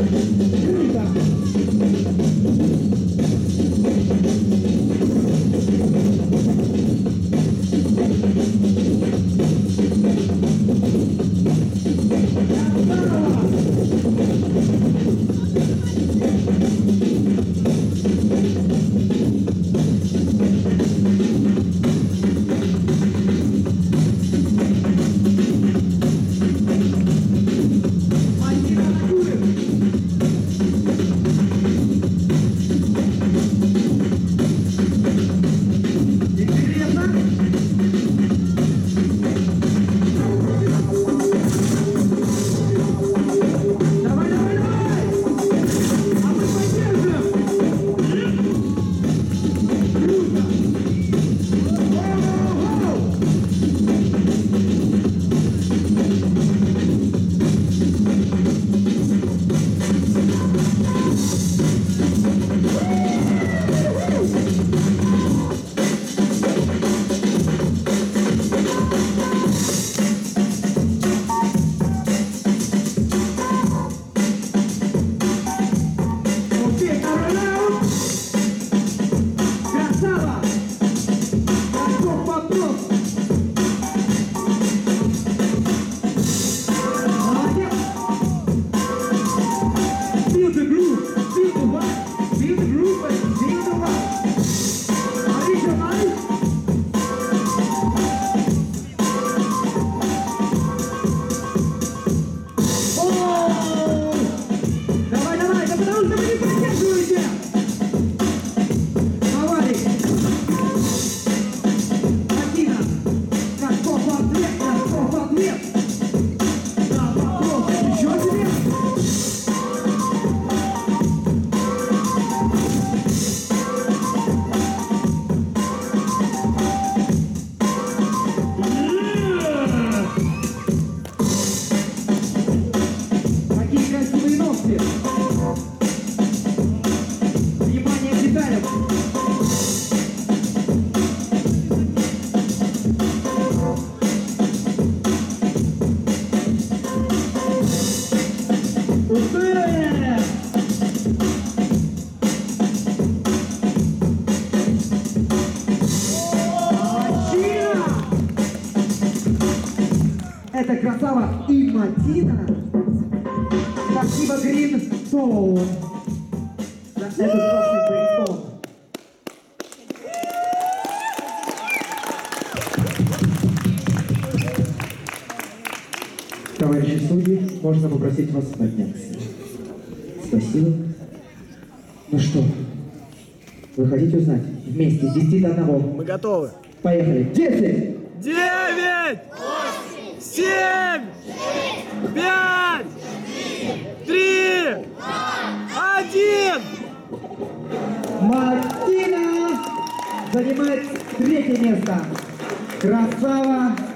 Это красава и Матина. Спасибо Green Soul за этот классный брейнсторм. Товарищи судьи, можно попросить вас подняться. Спасибо. Ну что, вы хотите узнать? Вместе с 10 до 1. Мы готовы. Поехали. 10! 9! 7! 5! 3! 1! Матина занимает 3-е место. Красава!